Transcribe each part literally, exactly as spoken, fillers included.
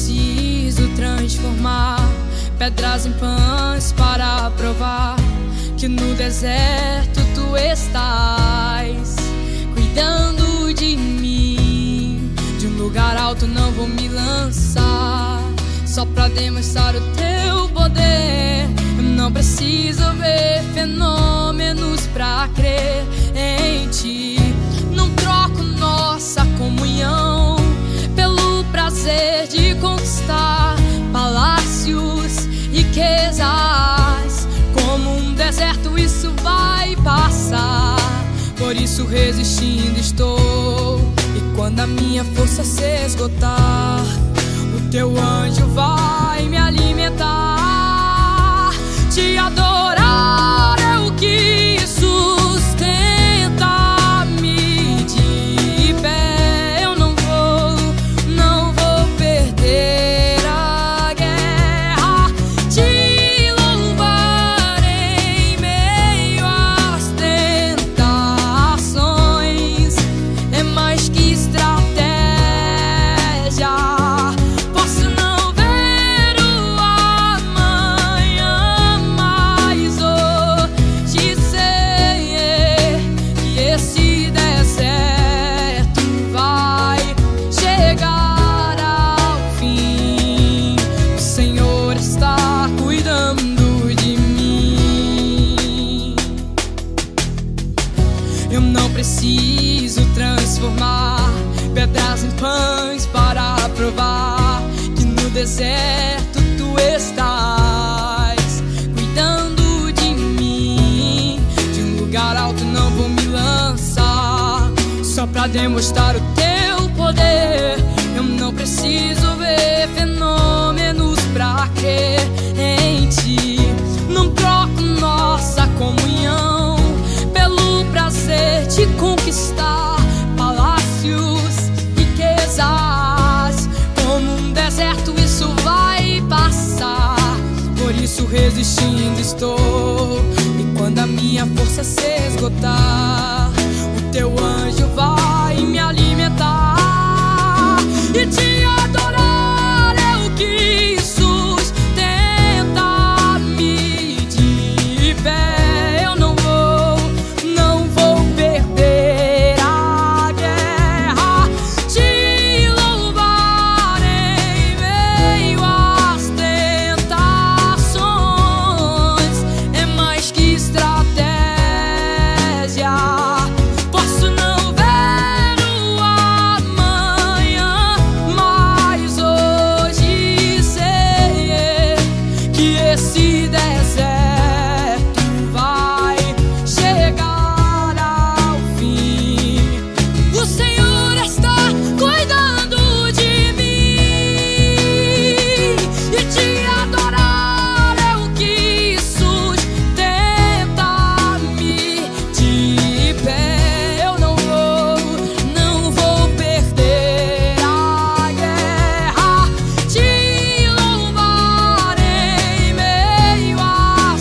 preciso transformar pedras em pães para provar que no deserto tu estás cuidando de mim. De um lugar alto não vou me lançar só pra demonstrar o teu poder. Eu não preciso ver fenômenos pra crer em ti. Não troco nossa comunhão pelo prazer de conquistar palácios, riquezas. Como um deserto isso vai passar, por isso resistindo estou. E quando a minha força se esgotar, o teu anjo vai me alimentar. Te adorar é o que sustenta-me de pé. Eu não vou, não vou perder a guerra. Te louvar em meio às tentações é mais que estratégia. Posso não ver o amanhã, mas hoje sei que esse deserto vai chegar ao fim. O Senhor está cuidando de mim. Eu não preciso transformar pedras em pães para provar que no deserto tu estás cuidando de mim. De um lugar alto não vou me lançar só pra demonstrar o teu poder. Eu não preciso ver fenômenos pra crer em ti. Não troco nossa comunhão pelo prazer de conquistar palácios, riquezas. Como um deserto isso vai passar, por isso resistindo estou. E quando a minha força se esgotar, o teu anjo vai me alimentar. E te adorar é o que sustenta-me de pé. Eu não vou, não vou perder a guerra. Te louvar em meio às tentações é mais que estratégia. Posso não ver o amanhã, mas hoje sei que esse deserto vai chegar ao fim. O Senhor está cuidando de mim. E te adorar é o que sustenta-me de pé. Eu não vou, não vou perder a guerra. Te louvar em meio às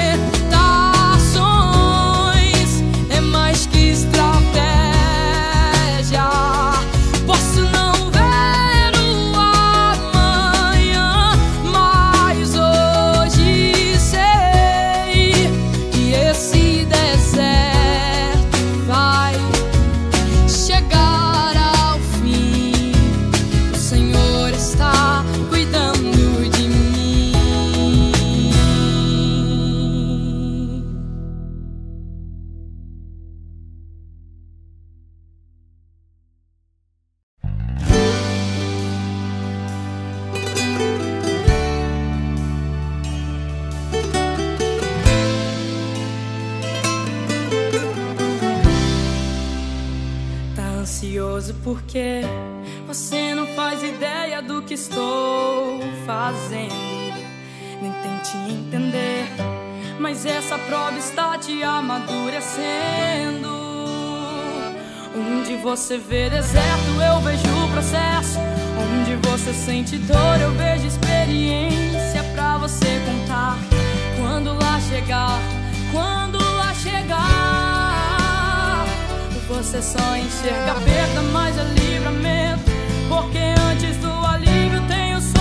tentações é mais que estratégia. Posso não ver o amanhã, mas hoje sei que esse deserto vai chegar ao fim. O Senhor está cuidando de mim. Tá ansioso porque você não faz ideia do que estou fazendo, nem tente entender, mas essa prova está te amadurecendo. Onde você vê deserto, eu vejo o processo. Onde você sente dor, eu vejo experiência pra você contar. Quando lá chegar, quando lá chegar, você só enxerga a perda, mas é livramento, porque antes do alívio tem o sol.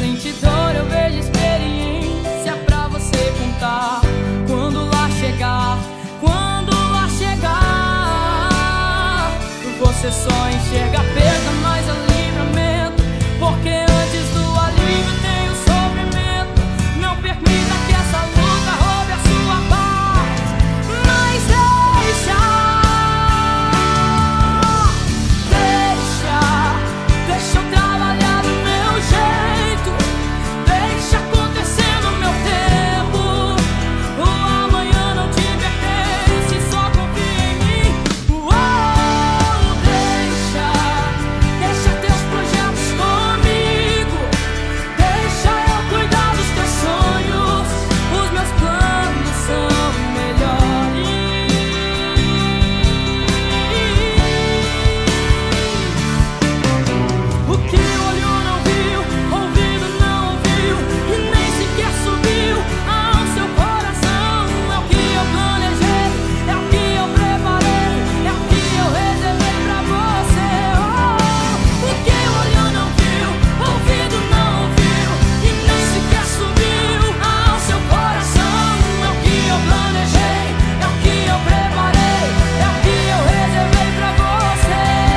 sente dor, eu vejo experiência pra você contar. Quando lá chegar, quando lá chegar, você só enxerga a perda, mas é livramento. Porque antes do alívio tem o sofrimento. Não permita que essa luta roube a sua paz, mas deixa, deixa, deixa eu trabalhar do meu jeito. Deixa acontecer no meu tempo. O amanhã não te pertence, só confia em mim. Uou, deixa, deixa teus projetos comigo. Deixa eu cuidar dos teus sonhos. Os meus planos são melhores. O que o olho não viu, ouvido não ouviu, e nem sequer subiu ao seu coração, é o que eu planejei, é o que eu preparei, é o que eu reservei pra você. Oh, o que o olho não viu, ouvido não ouviu, e nem sequer subiu ao seu coração, é o que eu planejei, é o que eu preparei, é o que eu reservei pra você.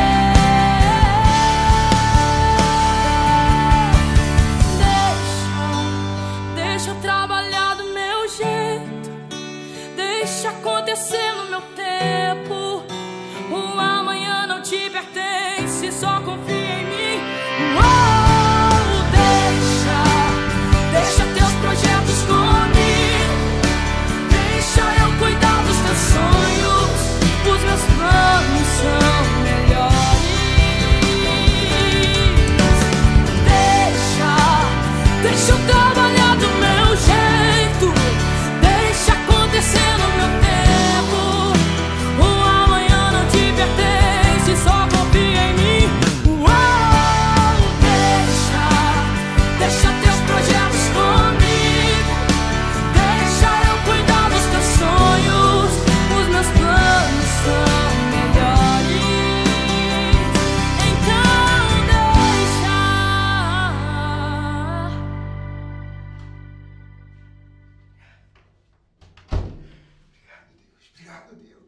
Deixa, deixa eu trabalhar do meu jeito. Deixa acontecer no meu tempo. O amanhã não te pertence, só confia em mim. Uou, deixa, deixa teus projetos comigo. Deixa eu cuidar dos teus sonhos. Os meus planos são melhores. Deixa, deixa eu trabalhar do meu jeito. Deixa acontecer no meu tempo. O amanhã não te pertence, só confia em mim. Uou, deixa, deixa teus projetos comigo. Deixa eu cuidar dos teus sonhos. Os meus planos são melhores. Então deixa. Obrigado, Deus.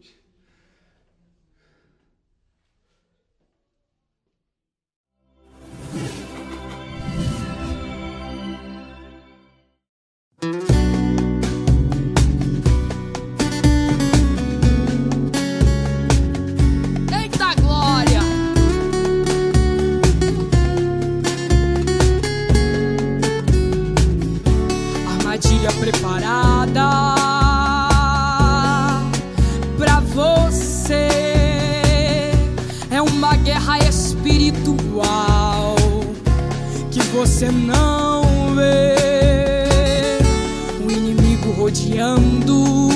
Eita glória! Armadilha preparada pra você. É uma guerra espiritual que você não vê. O inimigo rodeando,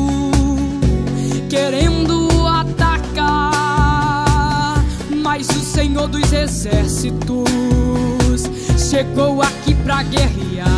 querendo atacar, mas o Senhor dos Exércitos chegou aqui pra guerrear.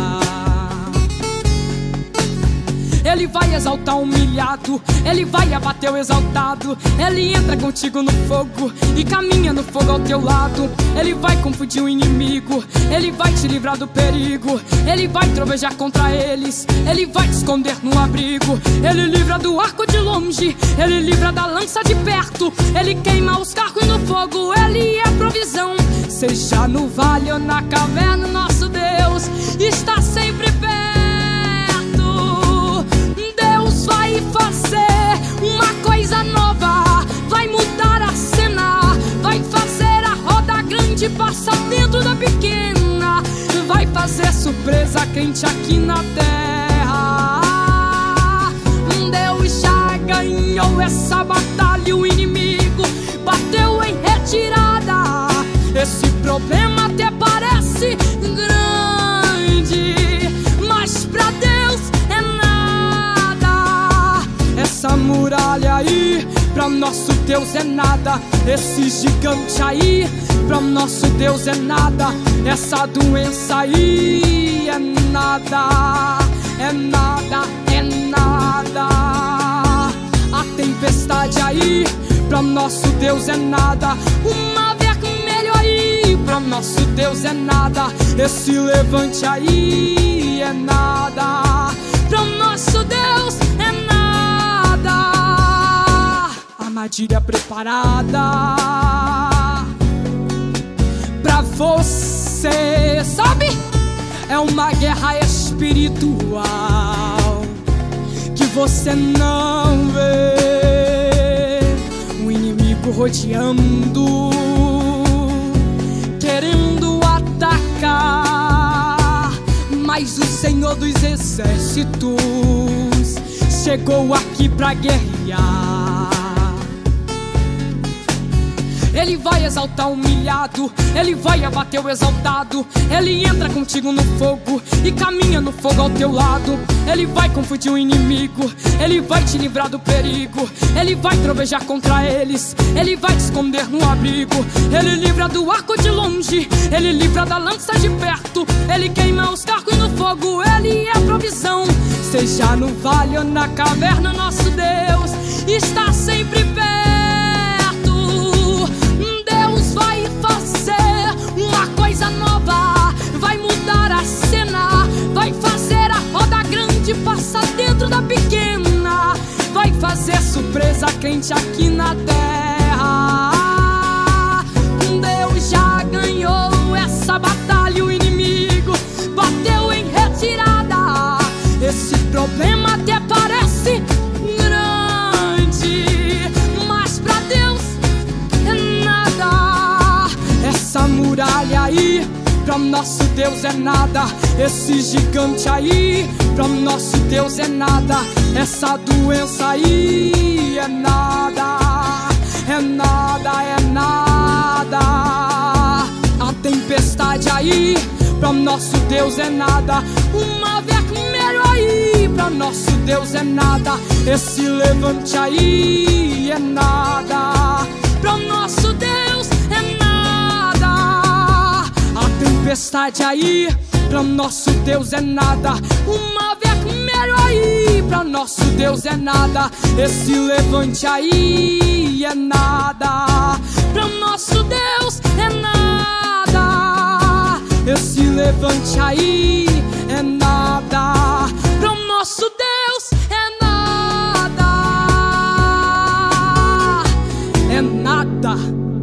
Ele vai exaltar o humilhado, ele vai abater o exaltado. Ele entra contigo no fogo e caminha no fogo ao teu lado. Ele vai confundir o inimigo, ele vai te livrar do perigo. Ele vai trovejar contra eles, ele vai te esconder num abrigo. Ele livra do arco de longe, ele livra da lança de perto. Ele queima os carros no fogo, ele é provisão. Seja no vale ou na caverna, nosso Deus está sempre perto. Deus vai fazer uma coisa nova, vai mudar a cena, vai fazer a roda grande passar dentro da pequena, vai fazer surpresa quente aqui na terra. Deus já ganhou essa batalha, o inimigo bateu em retirada. Esse problema até parece grande, mas pra Deus é nada. Essa muralha aí, pra nosso Deus é nada. Esse gigante aí, pra nosso Deus é nada. Essa doença aí é nada, é nada, é nada. A tempestade aí, pra nosso Deus é nada. O mar vermelho aí, Pra nosso Deus é nada, esse levante aí é nada. Pra nosso Deus é nada. Armadilha preparada pra você, sabe? É uma guerra espiritual que você não vê. O inimigo rodeando, querendo atacar, mas o Senhor dos Exércitos chegou aqui pra guerrear. Ele vai exaltar o humilhado, ele vai abater o exaltado. Ele entra contigo no fogo e caminha no fogo ao teu lado. Ele vai confundir o inimigo, ele vai te livrar do perigo. Ele vai trovejar contra eles, ele vai te esconder no abrigo. Ele livra do arco de longe, ele livra da lança de perto. Ele queima os carros no fogo, ele é provisão. Seja no vale ou na caverna, nosso Deus está sempre perto. Vai fazer uma coisa nova, vai mudar a cena, vai fazer a roda grande passar dentro da pequena, vai fazer surpresa quente aqui na terra. Deus já ganhou essa batalha, o inimigo bateu em retirada. Esse problema até parece grande, mas pra Deus é nada. Essa muralha aí, pra nosso Deus é nada. Esse gigante aí, pra nosso Deus é nada. Essa doença aí é nada, é nada, é nada. A tempestade aí, pra nosso Deus é nada. O mar vermelho aí, pra nosso Deus é nada. Esse levante aí é nada, pra nosso Deus é nada. A tempestade aí, pra nosso Deus é nada. O mar vermelho aí, pra nosso Deus é nada. Esse levante aí é nada, pra nosso Deus é nada. Esse levante aí é nada, pra nosso Deus é nada, é nada.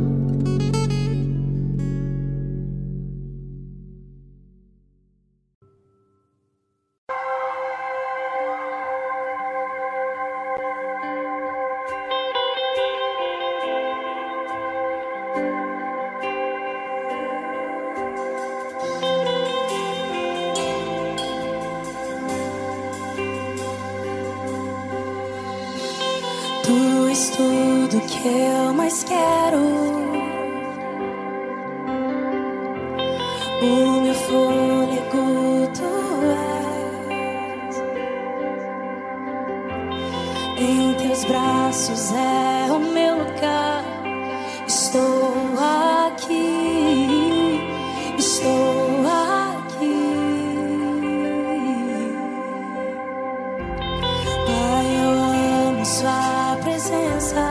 Tu és tudo que eu mais quero, o meu fôlego tu és. Em teus braços é o meu lugar. Estou aqui, estou aqui. Pai, eu amo sua presença.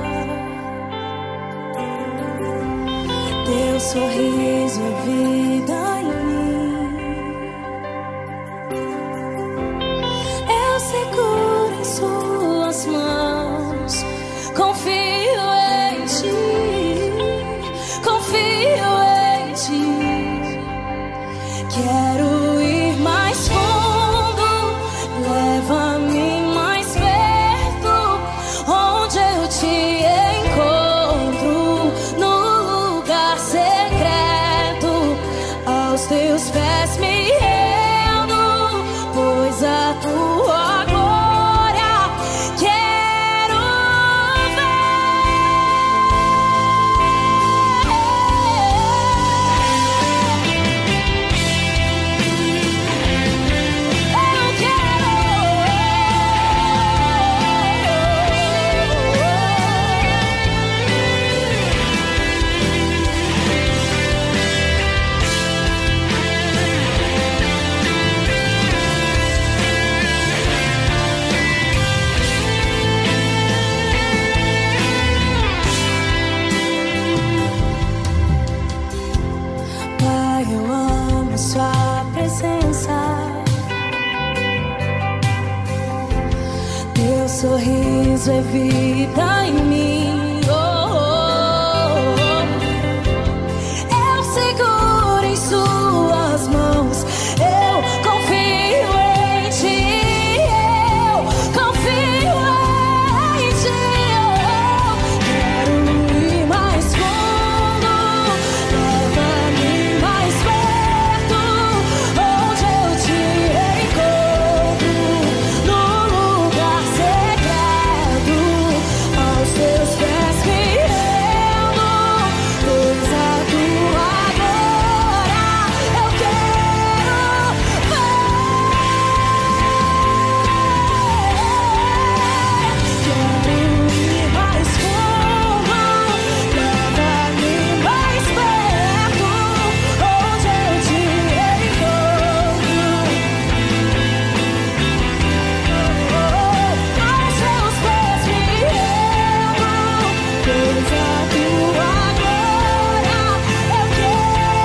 Teu sorriso é vida em mim. Eu seguro em suas mãos. Confio em ti, confio em ti. Quero ir mais fundo, leva-me mais perto, onde eu te encontro, no lugar secreto. Aos teus pés me rendo, pois a tua glória quero ver. sorriso é vida em mim. Oh, oh, oh. Eu seguro em suas mãos. Eu confio em ti. Eu confio em ti. Oh, quero ir mais fundo. Leva-me mais perto, onde eu te encontro, no lugar secreto, aos teus pés me rendo, pois a tua glória eu quero ver. Quero ir mais fundo, leva-me mais perto, onde eu te encontro, aos teus pés me rendo, pois a tua glória eu quero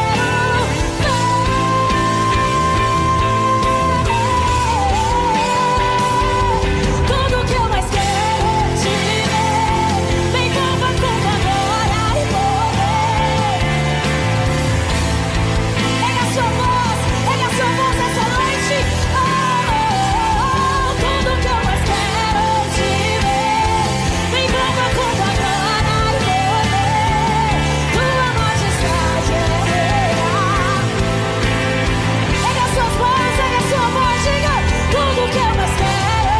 ver. Tudo que eu mais quero é te ver. Me envolva com tua glória e poder. Ergue a sua voz, ergue a sua voz essa noite. Oh, oh, oh. Tudo que eu mais quero é te ver. Me envolva com tua glória e poder. Tua majestade é real. Ergue as suas mãos, ergue a sua voz, diga. Tudo que eu mais quero.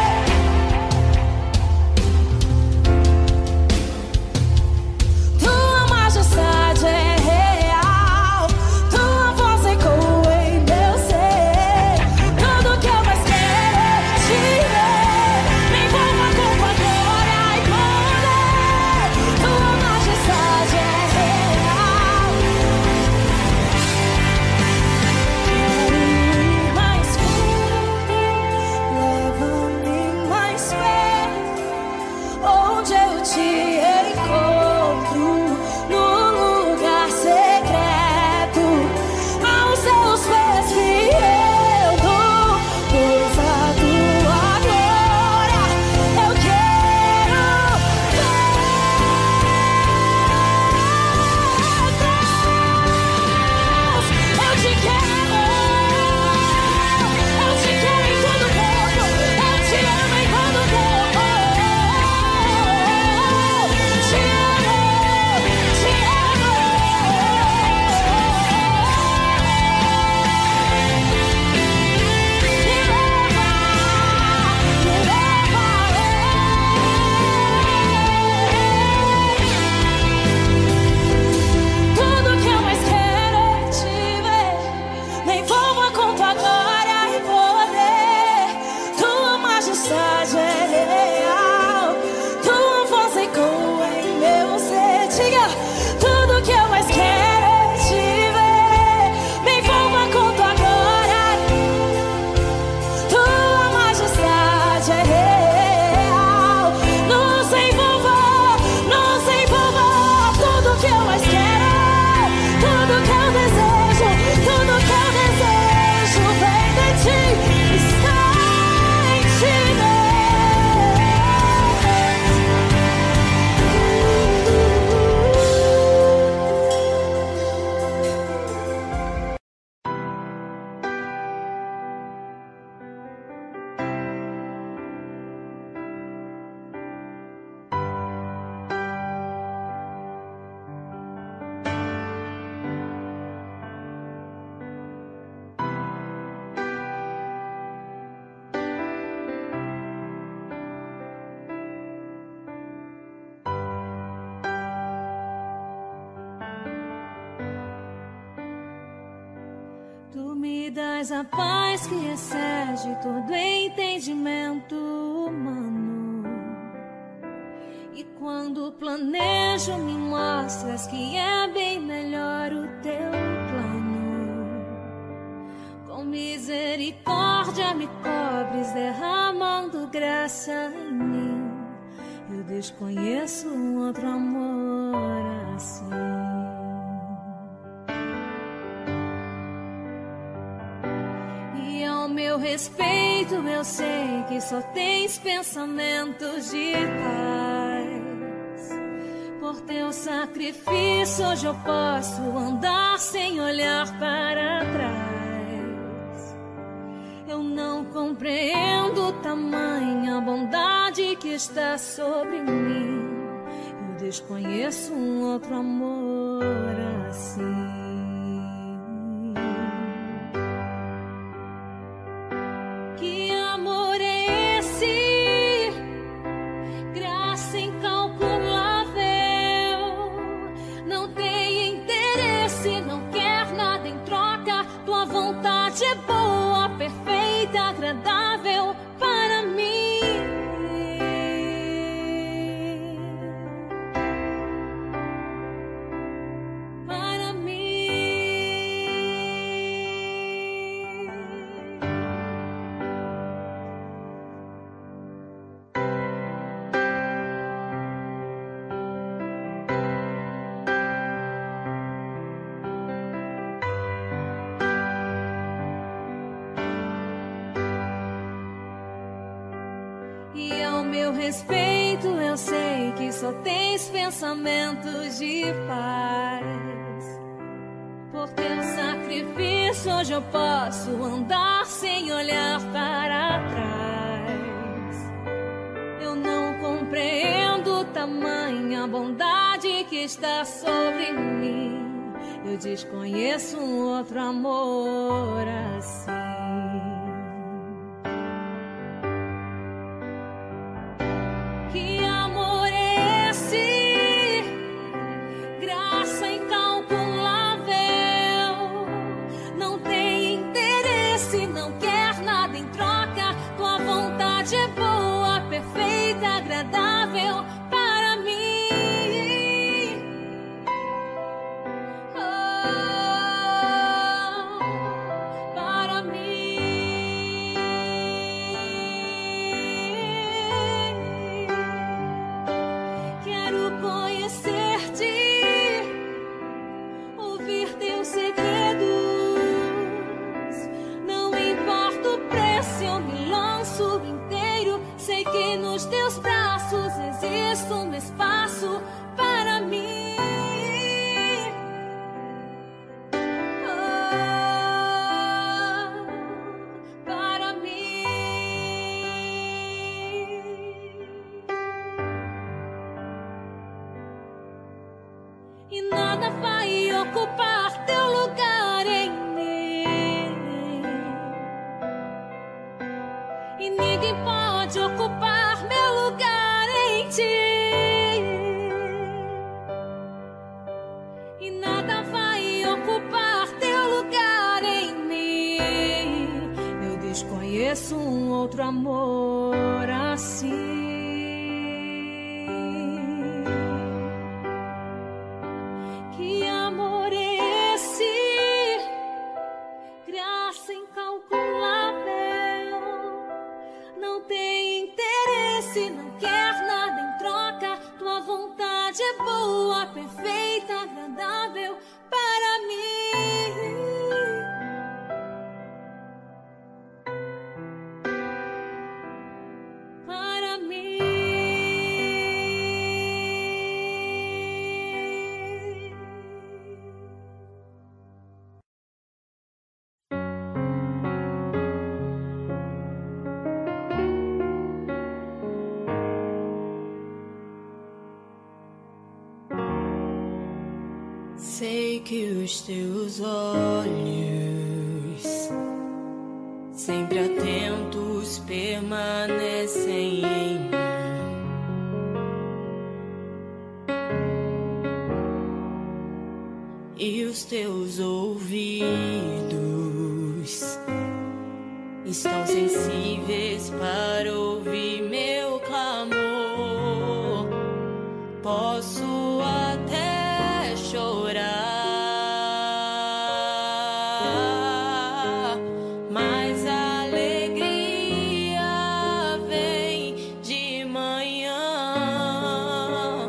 Tua majestade é real. Tua voz ecoa em meu ser. Tudo que eu mais quero é te ver. Me envolva com tua glória e poder. Tua majestade é real. Quero ir mais fundo, leva-me mais perto, onde eu te encontro, no lugar secreto, aos teus pés me rendo, pois a tua glória eu quero ver. Deus, eu te quero, eu te quero em todo tempo, eu te amo em todo tempo. Te amo, te amo. Me leva, me leva, tudo que eu mais quero é te ver. Me envolva com tua glória e poder. Tua majestade é real. Tua voz ecoa em meu ser. Diga, tudo que eu mais quero é te ver. Me envolva com tua glória. Tua majestade é real. Nos envolva, nos envolva. Tudo que eu mais quero, tudo que eu desejo, tudo que eu desejo vem de ti, está em ti, Tu me das a paz que excede todo entendimento humano. E quando planejo, me mostras que é bem melhor o teu plano. Com misericórdia me cobres, derramando graça em mim. Eu desconheço um outro amor assim. E ao meu respeito, eu sei que só tens pensamentos de paz. Por teu sacrifício hoje eu posso andar sem olhar para trás. Eu não compreendo tamanha bondade que está sobre mim. Eu desconheço um outro amor assim. Vontade é boa, perfeita, agradável para mim. Para mim. E ao meu respeito, eu sei que só tens pensamentos de paz. Por teu sacrifício, hoje eu posso andar sem olhar para trás. Eu não compreendo tamanha bondade que está sobre mim. Eu desconheço um outro amor assim. Que amor é esse? Graça incalculável. Não tem interesse, não quer nada em troca. Tua vontade é boa, perfeita, agradável para mim. Oh, para mim. Quero conhecer-te, ouvir teus segredos. Não importa o preço, eu me lanço inteiro. Sei que nos teus braços existe um espaço para mim. Oh, para mim. E nada vai ocupar teu lugar em mim. E ninguém pode ocupar meu lugar em ti. E nada vai ocupar teu lugar em mim. Eu desconheço um outro amor assim. Que amor é esse? Graça incalculável. Não tem interesse, não quer nada em troca. Tua vontade é boa, perfeita, agradável para mim. Para mim. Sei que os teus olhos, sempre atentos, permanecem em mim. E os teus ouvidos estão sensíveis para ouvir meu clamor. Posso até chorar, mas a alegria vem de manhã.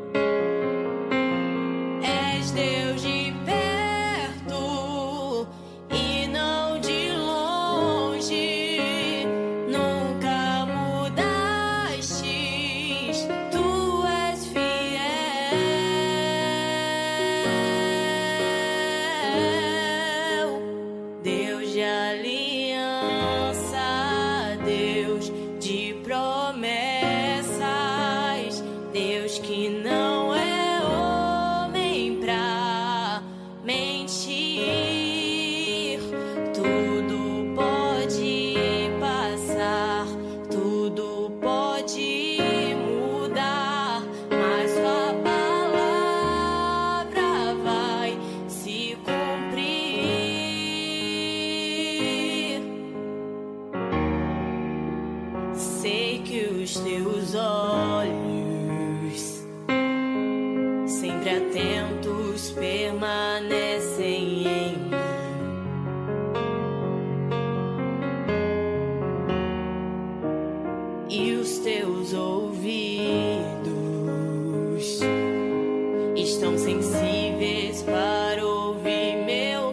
És Deus de perto e não de longe. que os teus olhos, sempre atentos, permanecem em mim. E os teus ouvidos estão sensíveis para ouvir meu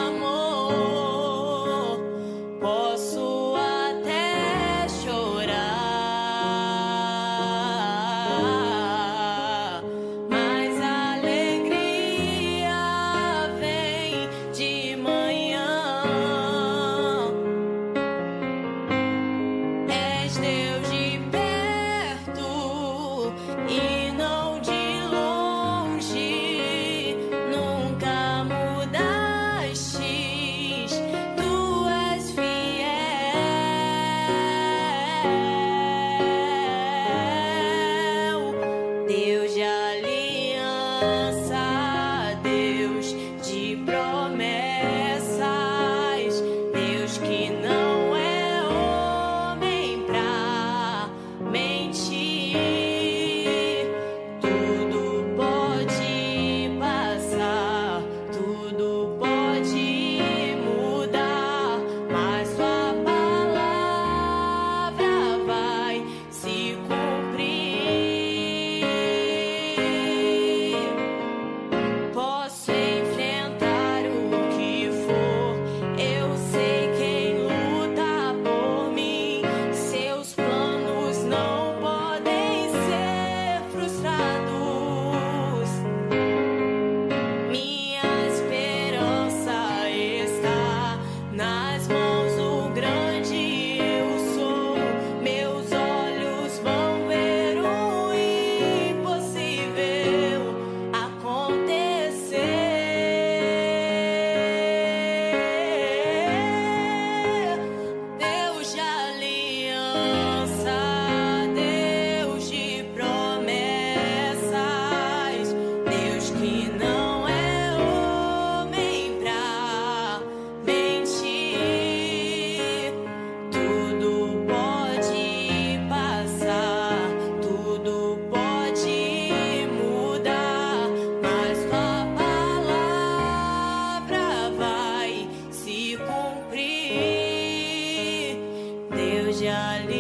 clamor. Posso até chorar, mas a alegria vem de manhã. És Deus de perto e não de longe, nunca mudastes, tu és fiel. Deus de aliança, Deus de promessas, Deus que não é homem pra mentir. Tudo pode passar, tudo pode mudar, mas tua palavra vai se cumprir. Posso enfrentar o que for, eu sei quem luta por mim. Seus planos não podem ser frustrados. Minha esperança está nas mãos do grande eu sou. Meus olhos vão ver o impossível acontecer. Deus de aliança, Deus de promessas, Deus que não é homem pra mentir. Tudo pode passar, tudo pode mudar, mas tua palavra vai se cumprir. Deus de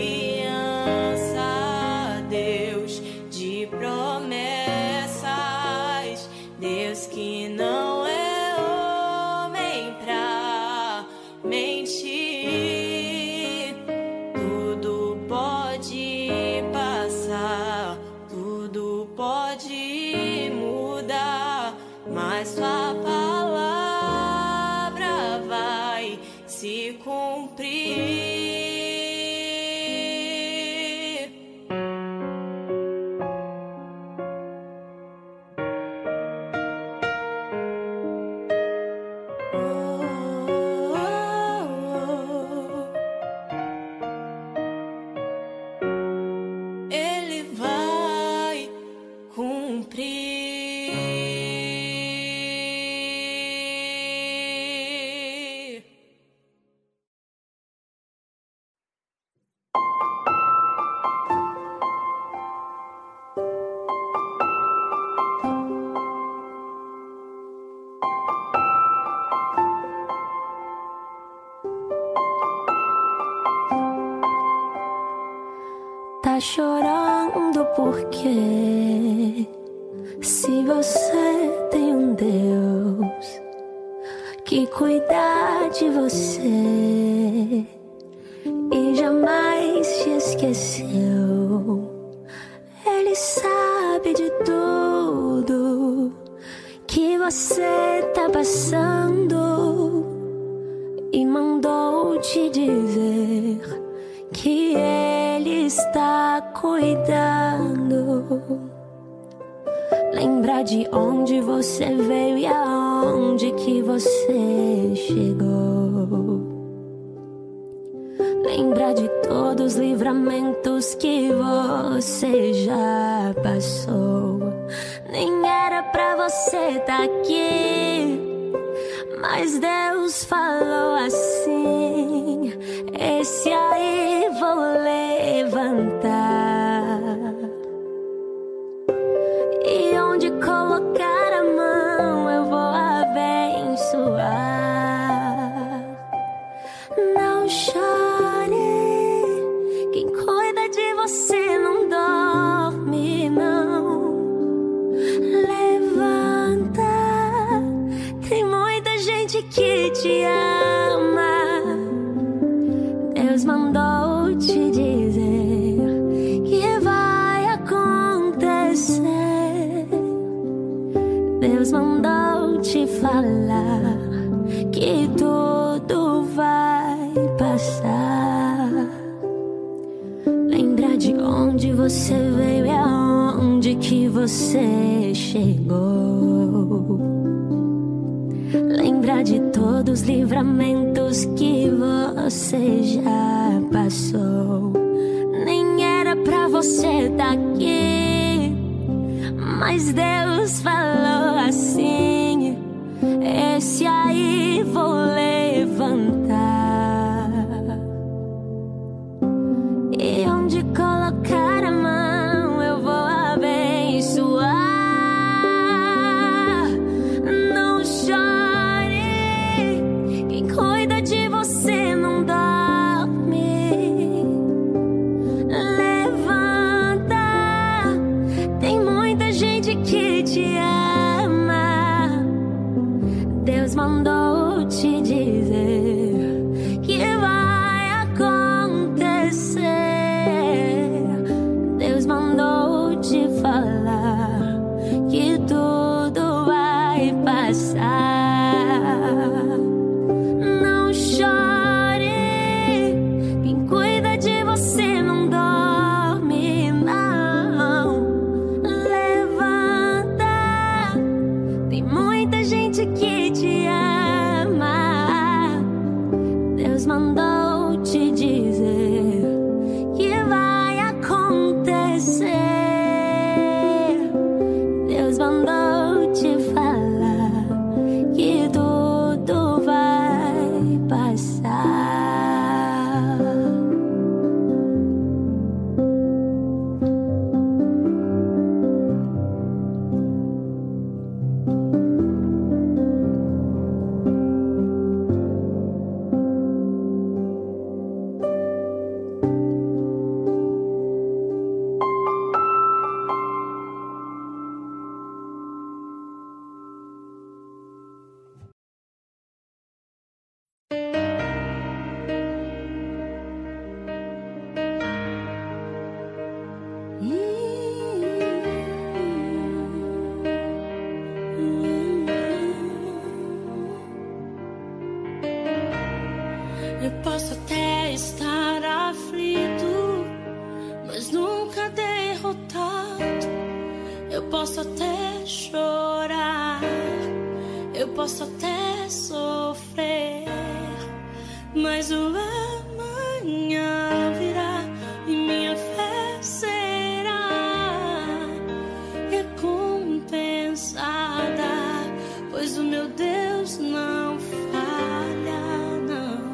aliança, Deus de promessas, Deus que não é homem pra mentir. Tudo pode passar, tudo pode mudar, mas tua palavra vai se cumprir. Ele vai cumprir. Tá chorando porque se você tem um Deus que cuida de você e jamais te esqueceu, Ele sabe de tudo que você tá passando e mandou te dizer que Ele está cuidando. Lembra de onde você veio e aonde que você chegou. Lembra de todos os livramentos que você já passou. Nem era pra você tá aqui, mas Deus falou assim: esse aí vou levantar. levantar. E onde colocar a mão eu vou abençoar. Não chore, quem cuida de você não dorme não. Levanta, tem muita gente que te ama. Deus mandou te dizer que vai acontecer. Deus mandou te falar que tudo vai passar. Lembra de onde você veio e aonde que você chegou. Lembra de todos os livramentos que você já passou. Nem era pra você estar aqui, mas Deus falou assim: esse aí vou levantar. E onde colocar a mão eu vou abençoar. Não chore, quem cuida de você não dorme. Levanta, tem muita gente que te ama. Deus mandou te dizer que vai acontecer. Deus mandou te falar que tudo vai passar. Não chore, quem cuida de você não dorme não. Levanta, tem muita gente que te ama. Deus mandou te dizer que vai acontecer. Deus mandou te falar que tudo vai passar. Eu posso até estar aflito, mas nunca derrotado. Eu posso até chorar, eu posso até sofrer, mas o amanhã virá e minha fé será recompensada, pois o meu Deus não falha, não.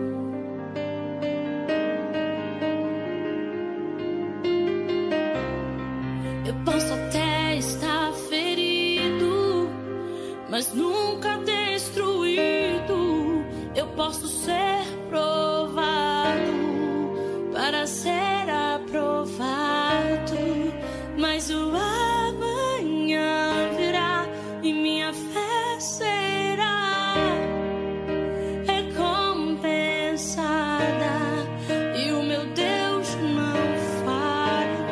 Eu posso até estar ferido, mas nunca destruído. Eu posso ser provado para ser aprovado, mas o amanhã virá e minha fé será recompensada, e o meu Deus não falha,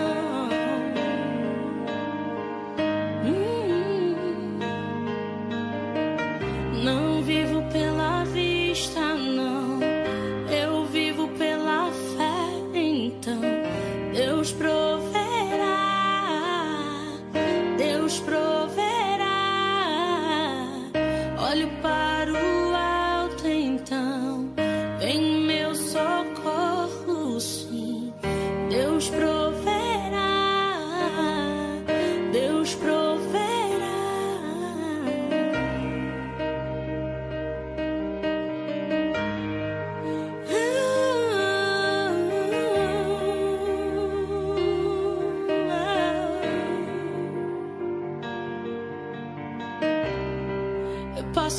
não. Hum. Não vivo pela vista, não.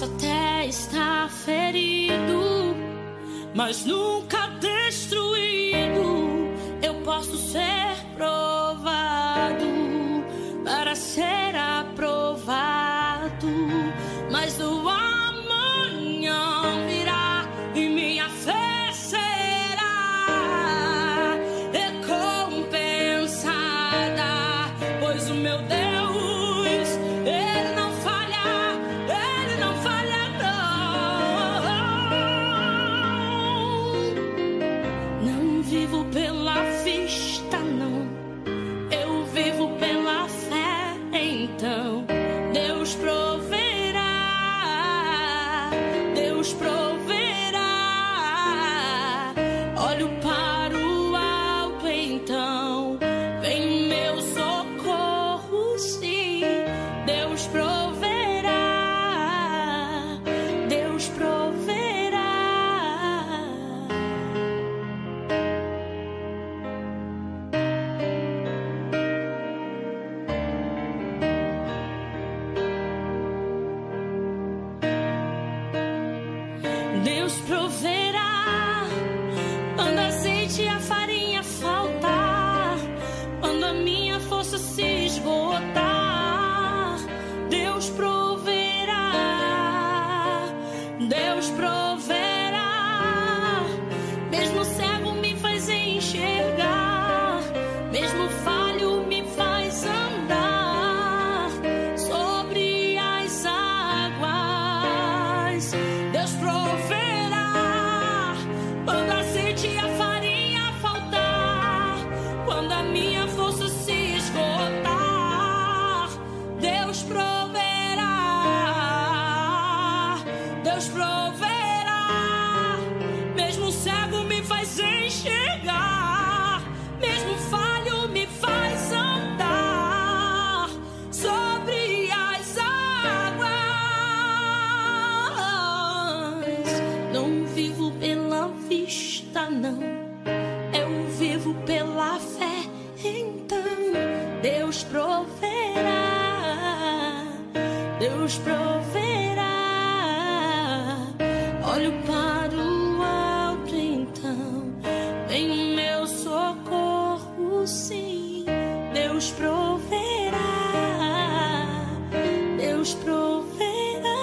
Posso até estar ferido, mas nunca destruído. Eu posso ser provado para ser aprovado, mas o amanhã virá e minha fé será recompensada, pois o meu Deus, Ele não falha, Ele não falha não. Não vivo pela vista não, eu vivo pela fé. Então Deus proverá, Deus proverá. Olho para o alto, então vem meu socorro, sim. Deus proverá, Deus proverá. Deus proverá quando a azeite e a farinha faltar, quando a minha força se esgotar. Deus proverá, Deus proverá. Mesmo cego me faz enxergar, mesmo falho me faz andar sobre as águas. Deus proverá quando a azeite e a farinha faltar, quando a minha força se esgotar. Deus proverá, Deus proverá. Mesmo cego me faz enxergar, mesmo falho me faz andar sobre as águas. Não vivo pela vista não, eu vivo pela fé. Então Deus proverá, Deus proverá. Olho para o alto, então vem o meu socorro, sim. Deus proverá, Deus proverá.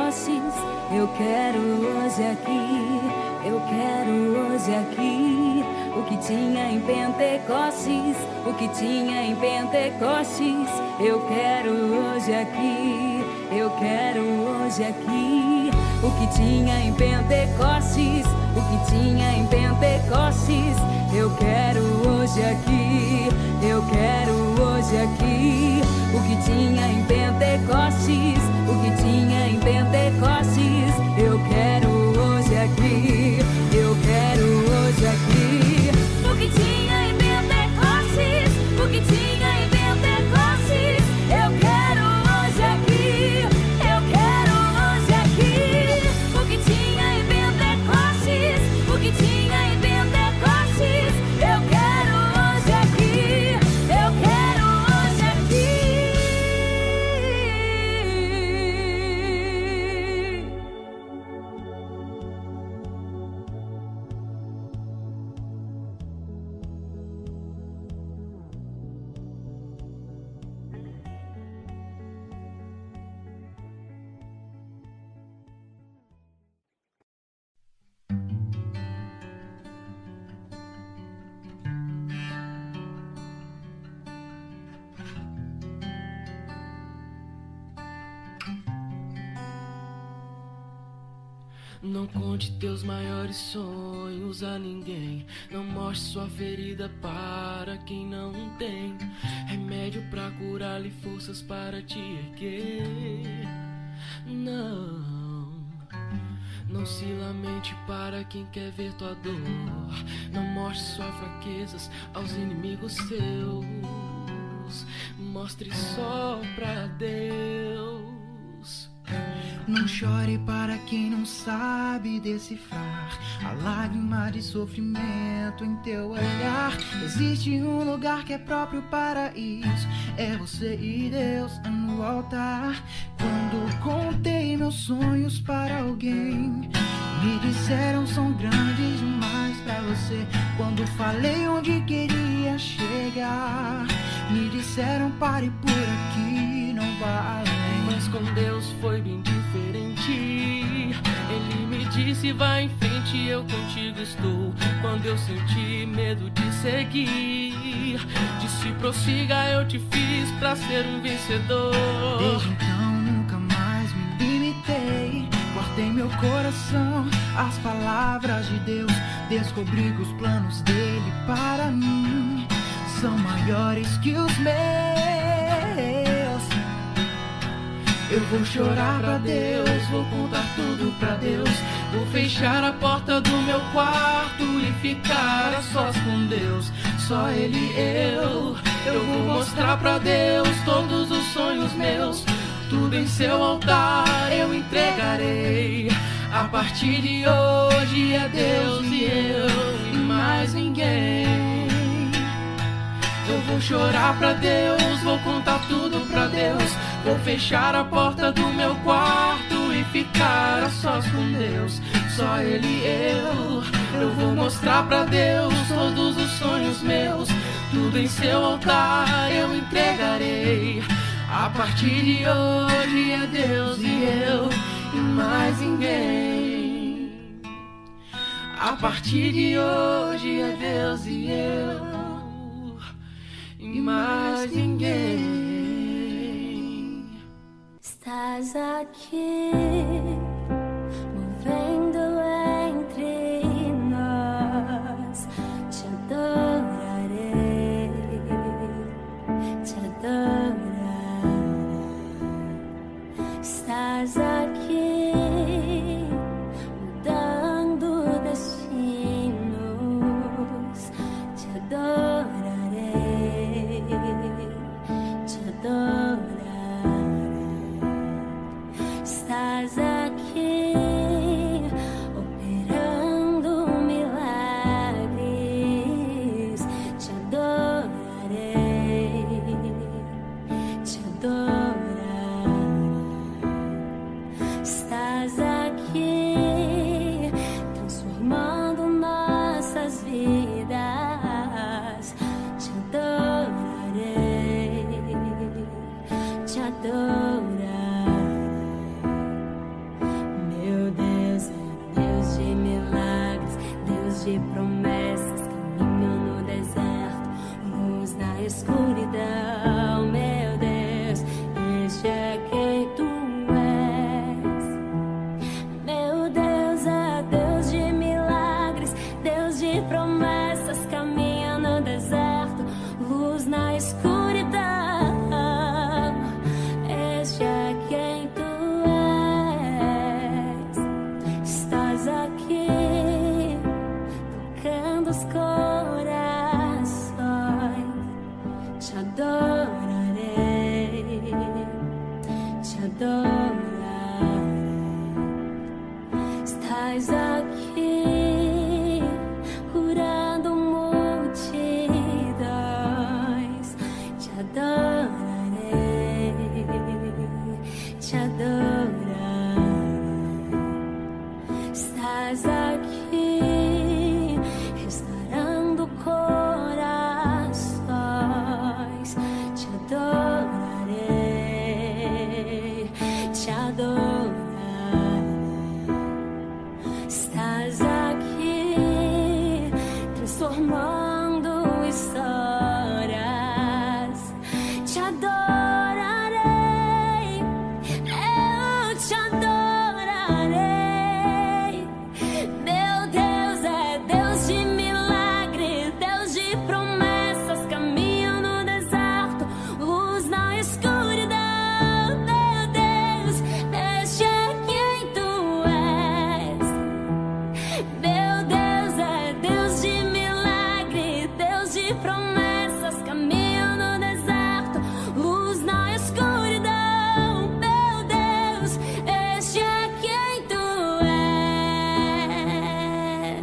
Pentecostes. Eu quero hoje aqui, eu quero hoje aqui. O que tinha em Pentecostes, o que tinha em Pentecostes. Eu quero hoje aqui, eu quero hoje aqui. O que tinha em Pentecostes, o que tinha em Pentecostes. Eu quero hoje aqui, eu quero hoje aqui. O que tinha em Pentecostes, o que tinha em Pentecostes. Eu quero hoje aqui, eu quero hoje aqui. O que tinha em Pentecostes, o que tinha em Pentecostes. Eu quero hoje aqui, eu quero hoje aqui. O que tinha em Pentecostes, o que tinha em Pentecostes. Eu quero hoje aqui, eu quero hoje aqui. Não conte teus maiores sonhos a ninguém. Não mostre sua ferida para quem não tem remédio pra curar-lhe, forças para te erguer. Não, não se lamente para quem quer ver tua dor. Não mostre suas fraquezas aos inimigos seus. Mostre só pra Deus. Não chore para quem não sabe decifrar a lágrima de sofrimento em teu olhar. Existe um lugar que é próprio para isso. É você e Deus no altar. Quando contei meus sonhos para alguém, me disseram são grandes demais pra você. Quando falei onde queria chegar, me disseram pare por aqui, não vá além. Mas com Deus foi bem diferente. Ele me disse vai em frente, eu contigo estou. Quando eu senti medo de seguir, disse prossiga, eu te fiz pra ser um vencedor. Desde então nunca mais me limitei. Guardei meu coração as palavras de Deus. Descobri que os planos dele para mim são maiores que os meus. Eu vou chorar pra Deus, vou contar tudo pra Deus. Vou fechar a porta do meu quarto e ficar a sós com Deus. Só Ele e eu. Eu vou mostrar pra Deus todos os sonhos meus. Tudo em seu altar eu entregarei. A partir de hoje é Deus e eu e mais ninguém. Eu vou chorar pra Deus, vou contar tudo pra Deus. Vou fechar a porta do meu quarto e ficar a sós com Deus. Só Ele e eu. Eu vou mostrar pra Deus todos os sonhos meus. Tudo em seu altar eu entregarei. A partir de hoje é Deus e eu e mais ninguém. A partir de hoje é Deus e eu e mais ninguém. Estás aqui, movendo entre nós. Te adorarei, te adorarei. Estás aqui, mudando destinos. Te adorarei, te adorarei. Estás aqui, operando milagres. Te adorarei, te adorarei. Estás aqui, transformando nossas vidas. Te adorarei, te adorarei. de promessas, caminho no deserto, luz na escuridão. Meu Deus, este é quem tu és. Meu Deus é Deus de milagres, Deus de promessas, caminho no deserto, luz na escuridão. Este é quem tu és. Estás aqui tocando os corações. Te adorarei, te adorarei. Estás aqui curando multidões. Te adorarei, te adorarei. Estás aqui restaurando corações. Te adorarei, te adorarei. Estás aqui transformando histórias. Te adorarei, eu te adorarei. Meu Deus é Deus de milagres, Deus de promessas, caminho no deserto, luz na escuridão. Meu Deus, este é quem tu és. Meu Deus é Deus de milagres, Deus de promessas, caminho no deserto, luz na escuridão. Meu Deus, este é quem tu és.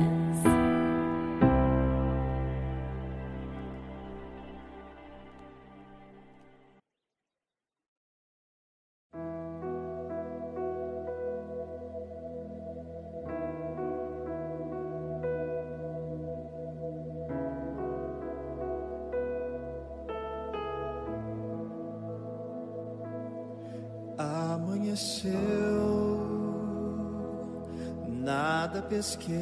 Amanheceu, nada pesquei.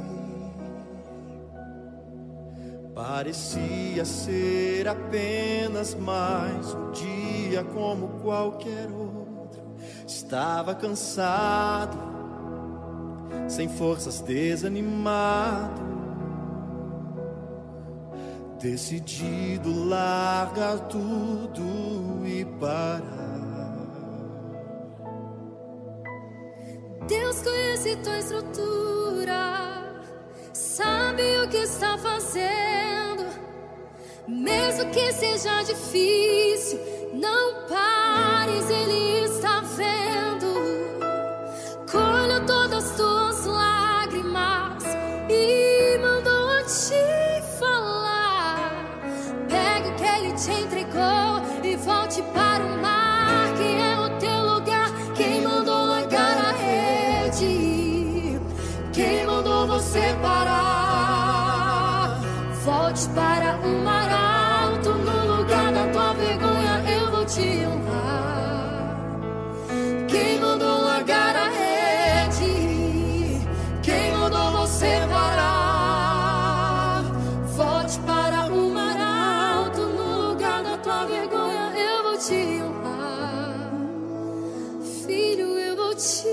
Parecia ser apenas mais um dia como qualquer outro. Estava cansado, sem forças, desanimado, decidido largar tudo e parar. Deus conhece tua estrutura, sabe o que está fazendo. Mesmo que seja difícil, não pares, Ele está vendo. Colheu todas as tuas lágrimas e mandou te falar. Pegue o que Ele te entregou e volte para o mar, que é o teu lugar. Quem mandou largar a rede? Quem mandou você parar? Volte para o mar alto, no lugar da tua vergonha eu vou te honrar. Quem mandou largar a rede? Quem mandou você parar? Volte para o mar alto, no lugar da tua vergonha eu vou te honrar. Filho, eu vou te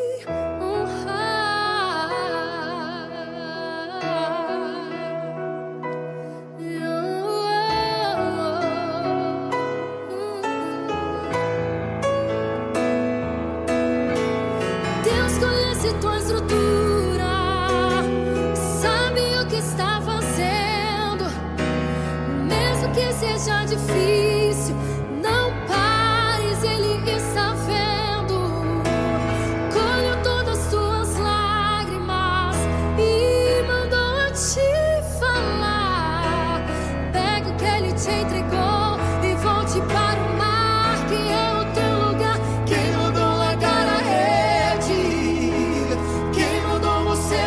Deus conhece tua estrutura, sabe o que está fazendo. Mesmo que seja difícil, não pares, Ele está vendo. Colheu todas as tuas lágrimas e mandou te falar. Pega o que Ele te entregou e volte para o mar, que é o teu lugar. Quem mandou largar a rede? Quem mandou você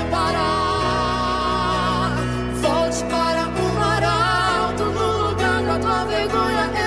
parar? Volte para o mar alto, no lugar da tua vergonha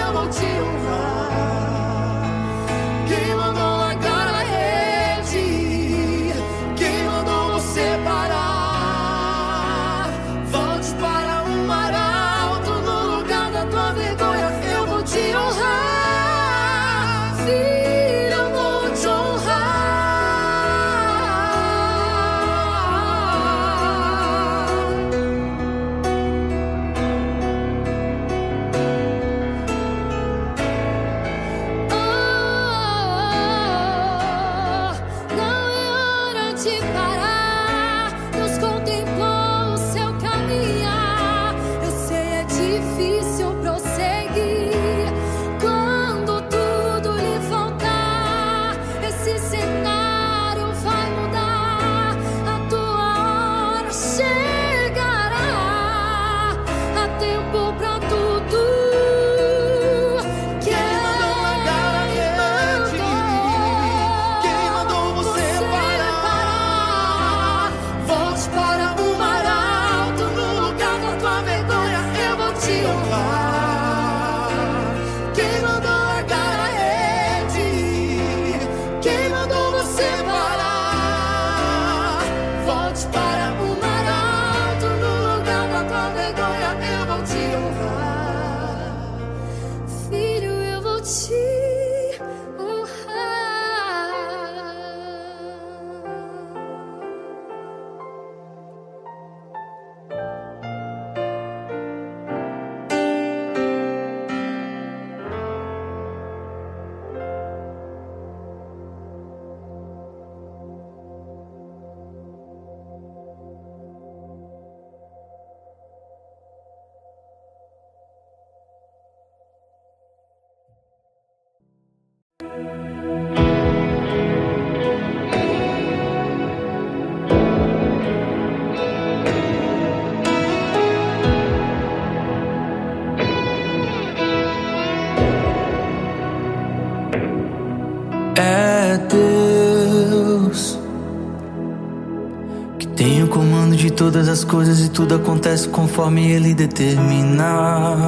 todas as coisas e tudo acontece conforme Ele determina.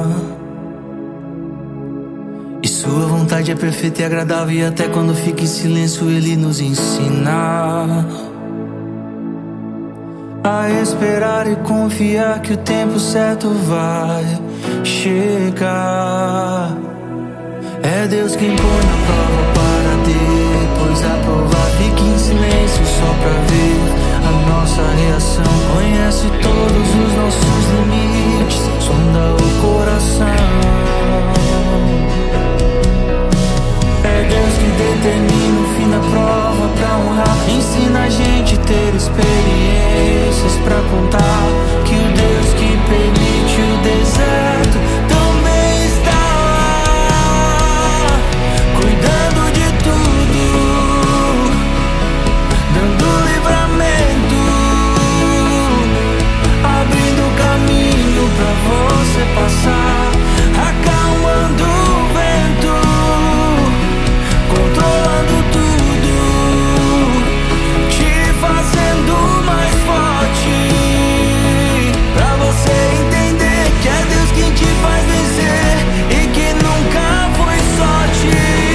E sua vontade é perfeita e agradável, e até quando fica em silêncio Ele nos ensina a esperar e confiar que o tempo certo vai chegar. É Deus quem põe na prova para depois aprovar. Fique em silêncio só pra ver a nossa reação. Conhece todos os nossos limites, sonda o coração. É Deus que determina o fim da prova pra honrar. Ensina a gente a ter experiências pra contar que o Deus que permite o deserto também está lá, cuidando de tudo, dando livramento, abrindo caminho pra você passar, acalmando o vento, controlando tudo, te fazendo mais forte, pra você entender que é Deus quem te faz vencer e que nunca foi sorte.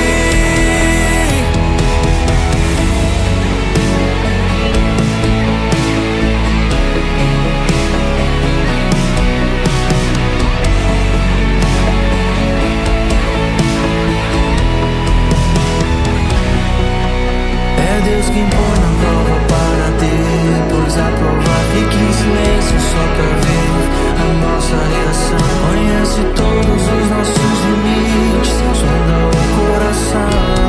É Deus quem põe na prova para depois aprovar. Fique em silêncio só pra ver a nossa reação. Conhece todos os nossos limites, sonda o coração.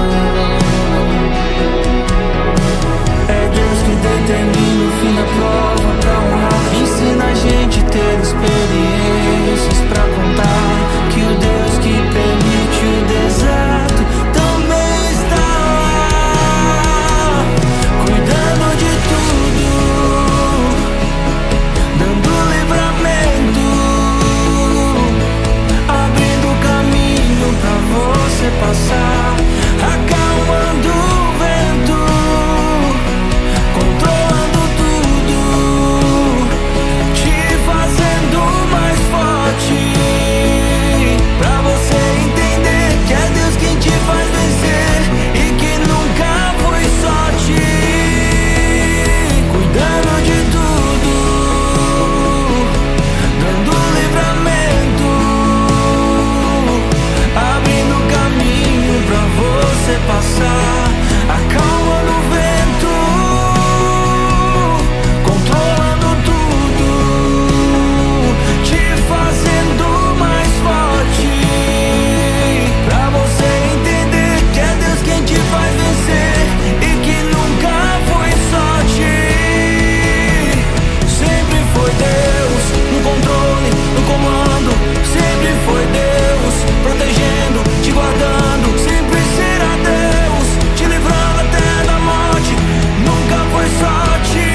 É Deus que determina o fim da prova pra honrar. Ensina a gente a ter experiências pra contar que o Deus que permite o deserto também está lá, cuidando de tudo, dando livramento, abrindo caminho pra você passar, acalmando o vento, controlando tudo, te fazendo mais forte, pra você entender que é Deus quem te faz vencer e que nunca foi sorte, cuidando de tudo, dando livramento, abrindo caminho pra você passar, acalmando o vento, controlando tudo, te fazendo mais forte, pra você entender que é Deus quem te faz vencer e que nunca foi sorte. Sempre foi Deus no controle, no comando. Sempre foi Deus protegendo, te guardando. Sempre será Deus te livrando até da morte. Nunca foi sorte.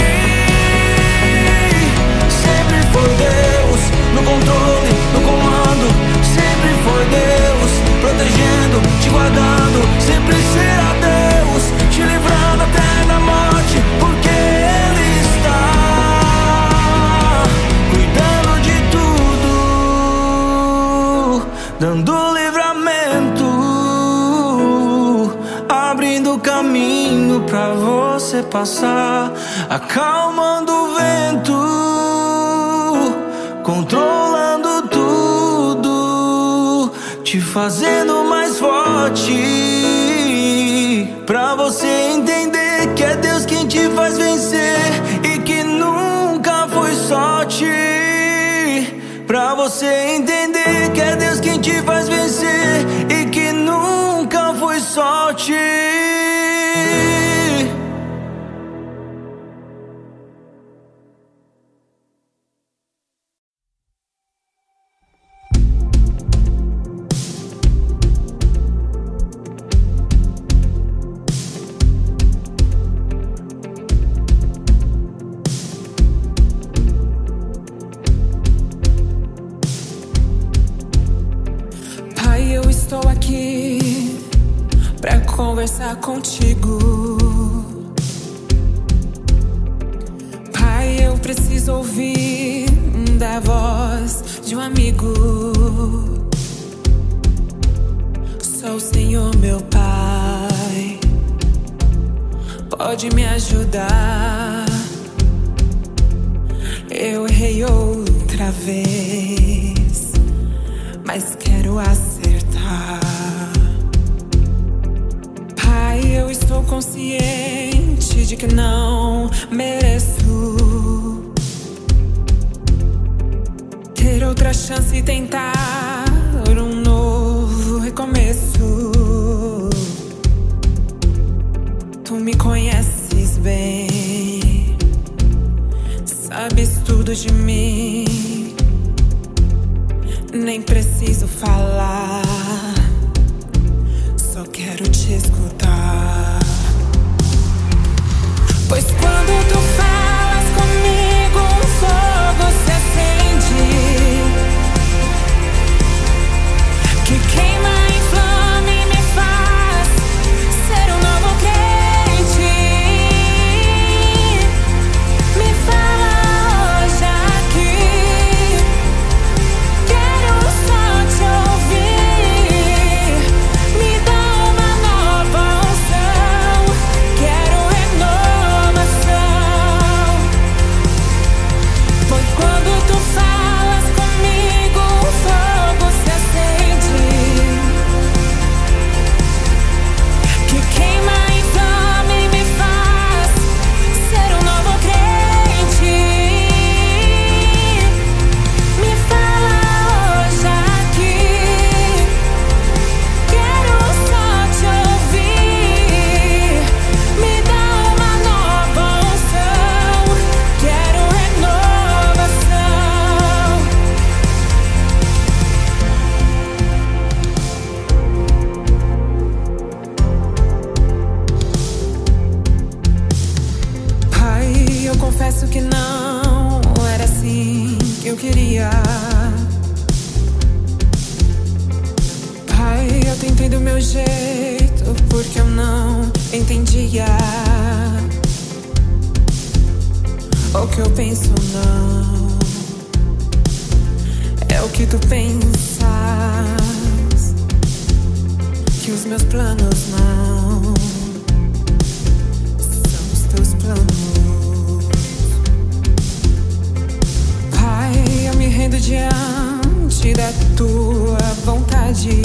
Sempre foi Deus no controle, no comando. Sempre foi Deus protegendo, te guardando. Sempre será Deus te livrando até da morte, porque Ele está cuidando de tudo, dando livramento, abrindo caminho pra você passar, acalmando o vento, controlando tudo, te fazendo mais forte, pra você entender que é Deus quem te faz vencer e que nunca foi sorte, pra você entender que é Deus quem te faz vencer e que nunca foi sorte. Conversar contigo, Pai, eu preciso ouvir da voz de um amigo. Só o Senhor, meu Pai, pode me ajudar. Eu errei outra vez, mas quero acertar. Pai, eu estou consciente de que não mereço ter outra chance e tentar um novo recomeço. Tu me conheces bem, sabes tudo de mim, nem preciso falar, só quero te escutar. Pois quando tu falas comigo, um fogo se acende, que queima, inflama e me faz ser um novo crente. Me fala hoje aqui, quero só te ouvir. Me dá uma nova unção, quero renovação. Pois quando tu falas comigo, o fogo se acende, que queima, inflama e me faz ser um novo crente. Me fala hoje aqui, quero só te ouvir. Me dá uma nova unção, quero renovação. Pai, eu confesso que não era assim que eu queria. Pai, eu tentei do meu jeito porque eu não entendia. O que eu penso não é o que tu pensas, que os meus planos não são os teus planos. Pai, eu me rendo diante da tua vontade.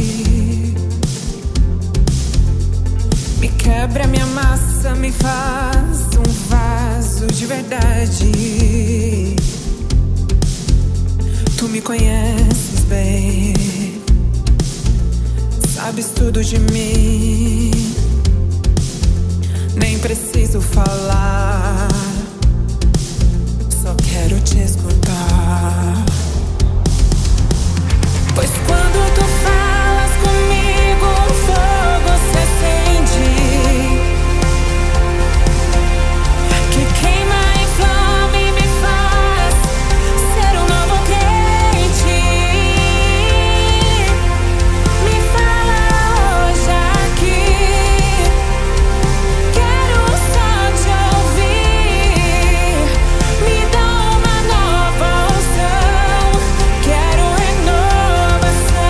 Me quebra minha massa, me faz um vaso de verdade. Tu me conheces bem, sabes tudo de mim, nem preciso falar, só quero te escutar. Pois quando tu falas comigo, o fogo se acende, que queima, inflama e me faz ser um novo crente. Me fala hoje aqui, quero só te ouvir. Me dá uma nova unção, quero renovação.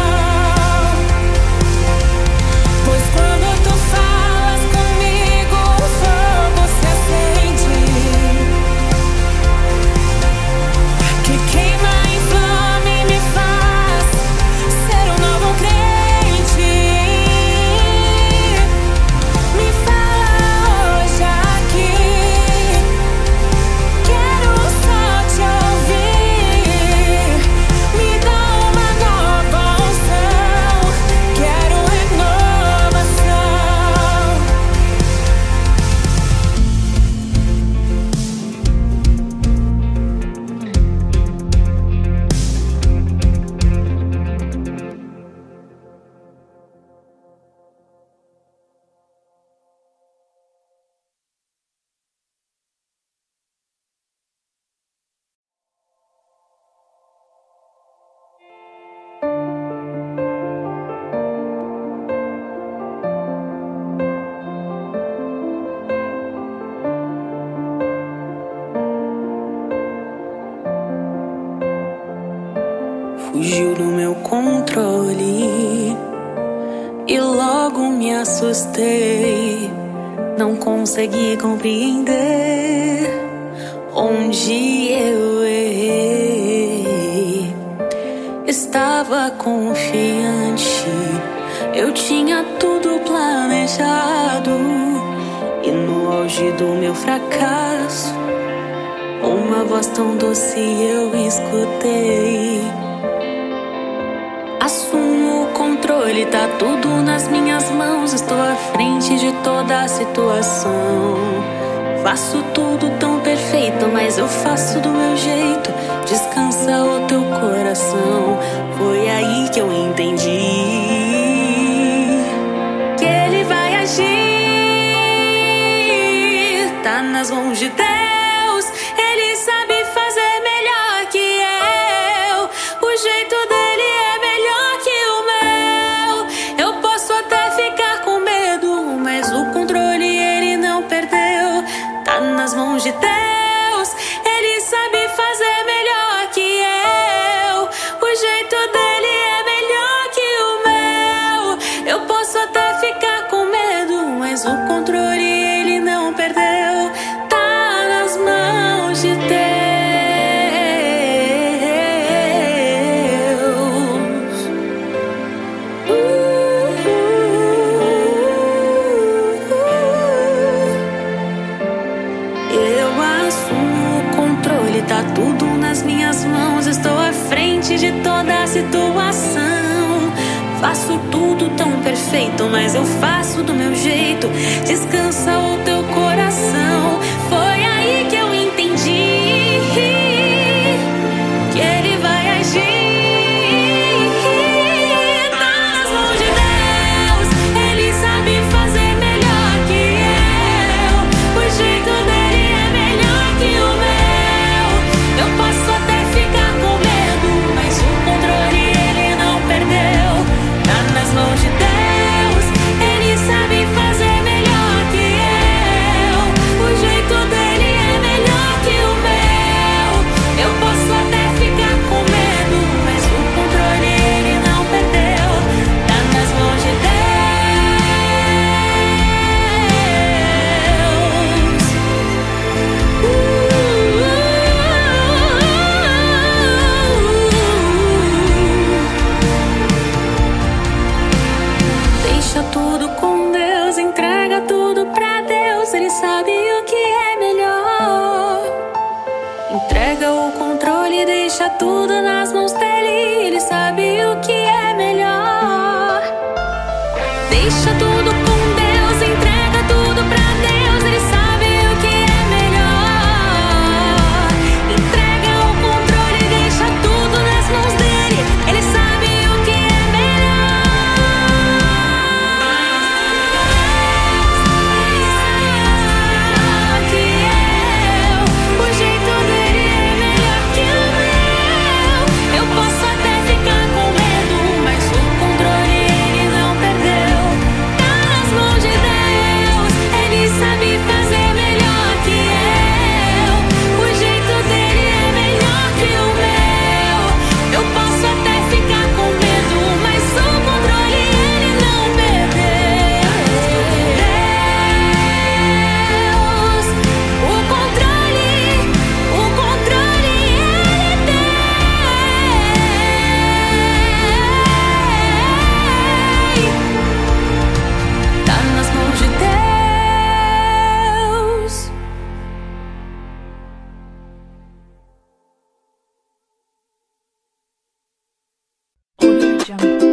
fugiu do meu controle e logo me assustei. Não consegui compreender onde eu errei. Estava confiante, eu tinha tudo planejado, e no auge do meu fracasso, uma voz tão doce eu escutei. Assumo o controle, tá tudo nas minhas mãos. Estou à frente de toda a situação. Faço tudo tão perfeito, mas eu faço do meu jeito. Descansa o teu coração. Foi aí que eu entendi que Ele vai agir. Tá nas mãos de Deus. Ele sabe fazer melhor que eu. O jeito dele é melhor que o meu. Eu posso até ficar com medo, mas o controle ele não perdeu. Tá nas mãos de Deus. Ele sabe fazer melhor que eu. O jeito dele é melhor que o meu. Eu posso até ficar com medo, mas o controle ele não perdeu. Tá nas mãos de Deus. Uh, uh, uh. Eu assumo o controle, tá tudo nas minhas mãos. Estou à frente de toda a situação. Faço tudo tão perfeito, mas eu faço do meu jeito. Descansa o teu coração. Foi aí que eu entendi que Ele vai agir. Tá nas mãos de Deus. Ele sabe fazer melhor que eu. O jeito dele é melhor que o meu. Eu posso até ficar com medo, mas o controle ele não perdeu. Tá nas mãos de Deus. Ele sabe fazer melhor que eu. O jeito dele é melhor que o meu. Eu posso até ficar com medo, mas o controle ele não perdeu. Tá nas mãos de Deus. Uh, uh, uh. Deixa tudo com Deus, entrega tudo pra Deus. Ele sabe o que é melhor. Entrega o controle, deixa tudo nas mãos dele. Ele sabe o que é melhor. Deixa tudo com Deus, entrega tudo pra Deus. Ele sabe o que é melhor. Entrega o controle, deixa tudo nas mãos dele. Ele sabe o que é melhor que eu. O jeito dele é melhor que o meu. Eu posso até ficar com medo, mas o controle ele não perdeu. Tá nas mãos de Deus. Ele sabe fazer melhor que eu. O jeito dele é melhor que o meu. Eu posso até ficar com medo, mas o controle ele não perdeu. Deus, o controle, o controle ele tem. Tá nas mãos de Deus. Audio Jungle.